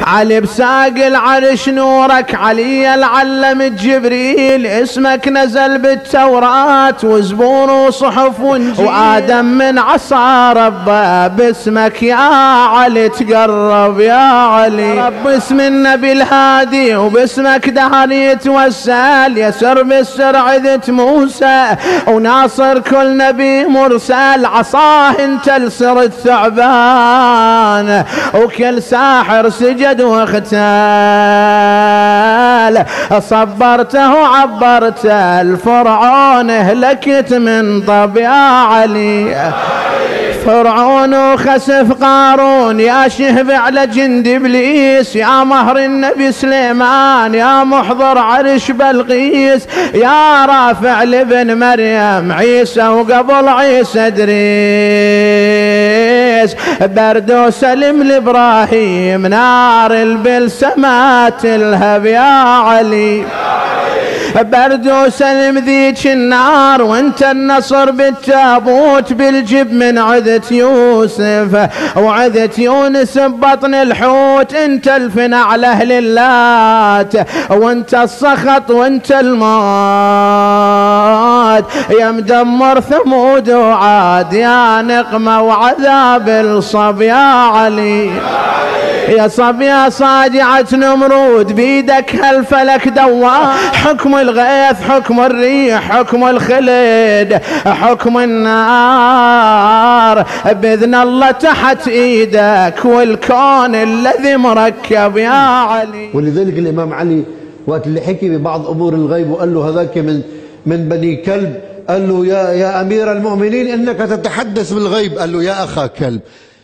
علي بساق العرش نورك، علي العلم جبريل، اسمك نزل بالتوراة وزبور وصحف وانجيل، وآدم من عصا ربه باسمك يا علي تقرب يا علي. رب اسم النبي الهادي وباسمك دهر يتوسل، يسر بالسر عذت موسى وناصر كل نبي مرسل، عصاه انت لسر الثعبان وكل ساحر سجد واختال، صبرته وعبرته الفرعون هلكت من طب يا علي. فرعون وخسف قارون يا شهب على جند ابليس، يا مهر النبي سليمان يا محضر عرش بلقيس، يا رافع لابن مريم عيسى وقبل عيسى ادريس، برد وسلم لابراهيم نار البلسمات تلهب يا علي. برد وسلم ذيك النار وانت النصر بالتابوت بالجب من عذة يوسف وعذة يونس ببطن الحوت، انت الفنع على اهل اللات وانت السخط وانت الموت، يا مدمر ثمود وعاد يا نقمة وعذاب الصب يا علي. يا صب يا صاجعة نمرود بيدك هالفلك دوار، حكم الغيث حكم الريح حكم الخلد حكم النار، بإذن الله تحت ايدك والكون الذي مركب يا علي. ولذلك الإمام علي وقت اللي حكي ببعض أمور الغيب وقال له هذاك من بني كلب، قال له يا أمير المؤمنين إنك تتحدث بالغيب، قال له يا أخا كلب،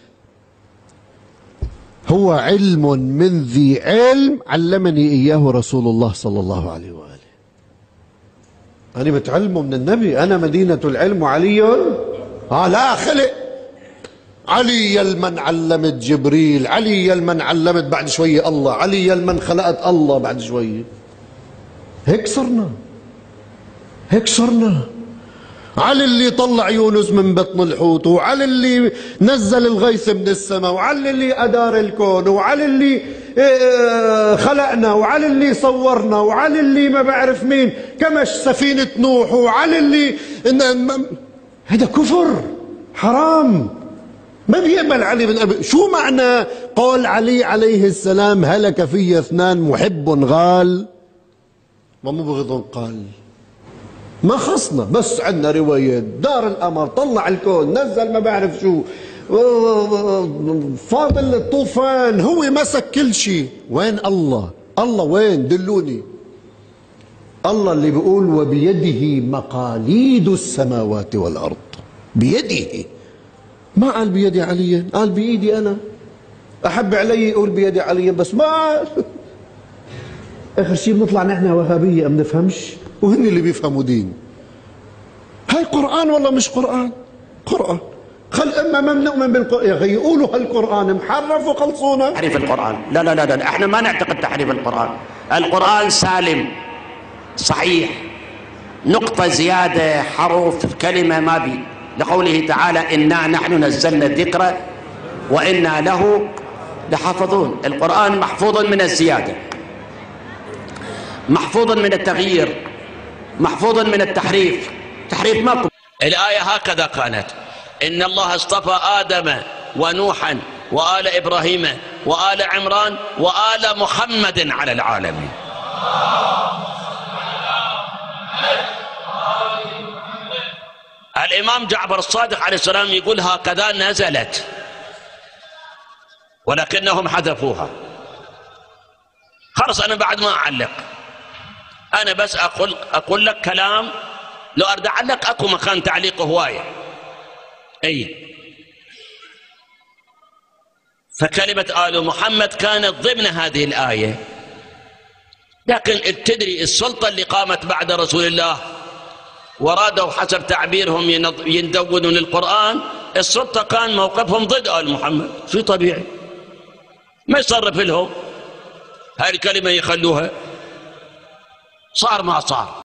هو علم من ذي علم علمني إياه رسول الله صلى الله عليه وآله. أنا بتعلمه من النبي، أنا مدينة العلم وعلي لا خلق. علي المن علمت جبريل، علي المن علمت بعد شوية الله، علي المن خلقت الله بعد شوية. هيك صرنا، هيك صرنا. علي اللي طلع يونس من بطن الحوت، وعلي اللي نزل الغيث من السماء، وعلي اللي أدار الكون، وعلي اللي خلقنا، وعلي اللي صورنا، وعلي اللي ما بعرف مين كمش سفينة نوح، وعلي اللي هذا كفر حرام ما بيقبل علي من أبي. شو معنى قول علي عليه السلام هلك في اثنان محب غال ومبغض قال؟ ما خصنا، بس عندنا روايات دار القمر طلع الكون نزل ما بعرف شو فاضل الطوفان هو مسك كل شيء. وين الله؟ الله وين؟ دلوني. الله اللي بيقول وبيده مقاليد السماوات والأرض، بيده. ما قال بيدي علي، قال بإيدي أنا. أحب علي يقول بيدي علي، بس ما آخر شيء بنطلع نحن وهابية ما بنفهمش وهن اللي بيفهموا دين. هاي قرآن والله مش قرآن، قرآن. اما ما بنؤمن بالقرآن يا اخي يقولوا هالقرآن محرف وخلصونا. تحريف القرآن لا لا لا لا، احنا ما نعتقد تحريف القرآن. القرآن سالم صحيح، نقطة زيادة حرف كلمة ما بي، لقوله تعالى إنا نحن نزلنا الذكر وإنا له لحافظون. القرآن محفوظ من الزيادة، محفوظ من التغيير، محفوظ من التحريف. تحريف ماكو. الآية هكذا كانت: إن الله اصطفى آدم ونوحا وآل إبراهيم وآل عمران وآل محمد على العالمين. الإمام جعفر الصادق عليه السلام يقول هكذا نزلت، ولكنهم حذفوها. خلص أنا بعد ما أعلق، أنا بس أقول لك كلام، لو أرد أعلق أكو مكان تعليق هواية. أي فكلمة آل محمد كانت ضمن هذه الآية، لكن تدري السلطة اللي قامت بعد رسول الله ورادوا حسب تعبيرهم يندونون القرآن، السلطة كان موقفهم ضد آل محمد، شيء طبيعي ما يصرف لهم هاي الكلمة يخلوها، صار ما صار.